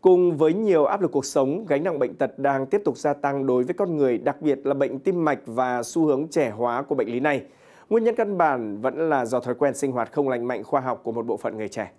Cùng với nhiều áp lực cuộc sống, gánh nặng bệnh tật đang tiếp tục gia tăng đối với con người, đặc biệt là bệnh tim mạch và xu hướng trẻ hóa của bệnh lý này. Nguyên nhân căn bản vẫn là do thói quen sinh hoạt không lành mạnh khoa học của một bộ phận người trẻ.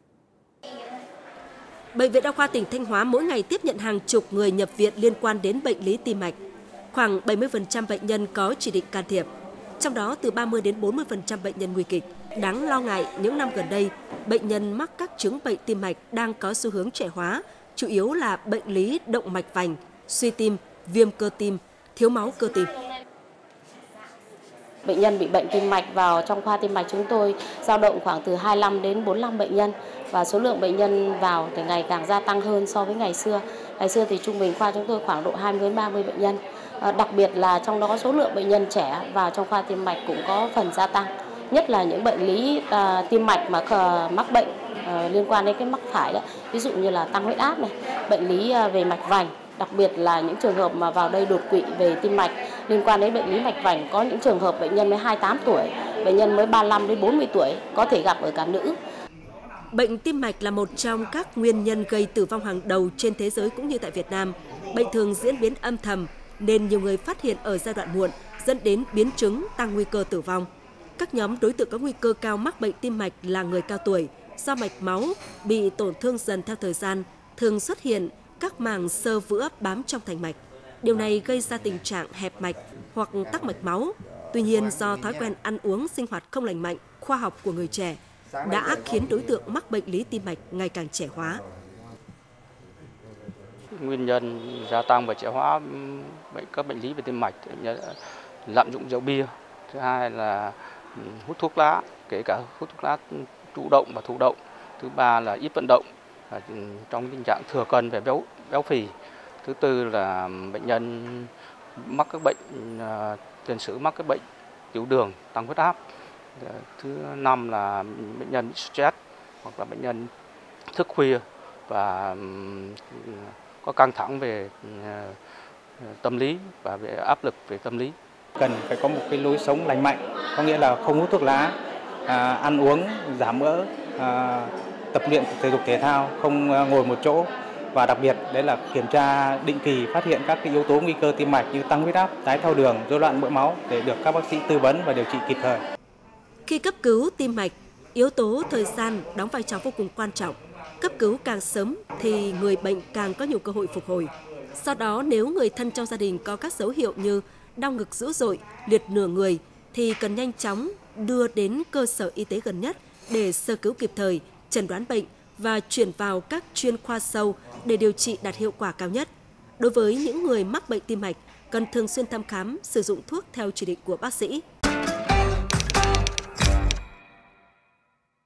Bệnh viện Đa khoa tỉnh Thanh Hóa mỗi ngày tiếp nhận hàng chục người nhập viện liên quan đến bệnh lý tim mạch. Khoảng 70% bệnh nhân có chỉ định can thiệp, trong đó từ 30 đến 40% bệnh nhân nguy kịch. Đáng lo ngại, những năm gần đây, bệnh nhân mắc các chứng bệnh tim mạch đang có xu hướng trẻ hóa, chủ yếu là bệnh lý động mạch vành, suy tim, viêm cơ tim, thiếu máu cơ tim. Bệnh nhân bị bệnh tim mạch vào trong khoa tim mạch chúng tôi dao động khoảng từ 25 đến 45 bệnh nhân, và số lượng bệnh nhân vào thì ngày càng gia tăng hơn so với ngày xưa. Ngày xưa thì trung bình khoa chúng tôi khoảng độ 20 đến 30 bệnh nhân. Đặc biệt là trong đó số lượng bệnh nhân trẻ vào trong khoa tim mạch cũng có phần gia tăng, nhất là những bệnh lý tim mạch mà mắc bệnh liên quan đến cái mắc phải đấy, ví dụ như là tăng huyết áp này, bệnh lý về mạch vành, đặc biệt là những trường hợp mà vào đây đột quỵ về tim mạch liên quan đến bệnh lý mạch vành. Có những trường hợp bệnh nhân mới 28 tuổi, bệnh nhân mới 35 đến 40 tuổi, có thể gặp ở cả nữ. Bệnh tim mạch là một trong các nguyên nhân gây tử vong hàng đầu trên thế giới cũng như tại Việt Nam. Bệnh thường diễn biến âm thầm nên nhiều người phát hiện ở giai đoạn muộn, dẫn đến biến chứng, tăng nguy cơ tử vong. Các nhóm đối tượng có nguy cơ cao mắc bệnh tim mạch là người cao tuổi, do mạch máu bị tổn thương dần theo thời gian, thường xuất hiện các màng xơ vữa bám trong thành mạch. Điều này gây ra tình trạng hẹp mạch hoặc tắc mạch máu. Tuy nhiên, do thói quen ăn uống, sinh hoạt không lành mạnh, khoa học của người trẻ đã khiến đối tượng mắc bệnh lý tim mạch ngày càng trẻ hóa. Nguyên nhân gia tăng và trẻ hóa các bệnh lý về tim mạch, lạm dụng rượu bia, thứ hai là hút thuốc lá, kể cả hút thuốc lá chủ động và thụ động, thứ ba là ít vận động, trong tình trạng thừa cân về béo phì, thứ tư là bệnh nhân mắc các bệnh tiền sử mắc các bệnh tiểu đường, tăng huyết áp, thứ năm là bệnh nhân stress hoặc là bệnh nhân thức khuya và có căng thẳng về tâm lý và về áp lực về tâm lý. Cần phải có một cái lối sống lành mạnh, có nghĩa là không hút thuốc lá, ăn uống giảm mỡ, tập luyện thể dục thể thao, không ngồi một chỗ, và đặc biệt đấy là kiểm tra định kỳ, phát hiện các cái yếu tố nguy cơ tim mạch như tăng huyết áp, đái tháo đường, rối loạn mỡ máu để được các bác sĩ tư vấn và điều trị kịp thời. Khi cấp cứu tim mạch, yếu tố thời gian đóng vai trò vô cùng quan trọng. Cấp cứu càng sớm thì người bệnh càng có nhiều cơ hội phục hồi. Sau đó, nếu người thân trong gia đình có các dấu hiệu như đau ngực dữ dội, liệt nửa người thì cần nhanh chóng đưa đến cơ sở y tế gần nhất để sơ cứu kịp thời, chẩn đoán bệnh và chuyển vào các chuyên khoa sâu để điều trị đạt hiệu quả cao nhất. Đối với những người mắc bệnh tim mạch, cần thường xuyên thăm khám, sử dụng thuốc theo chỉ định của bác sĩ.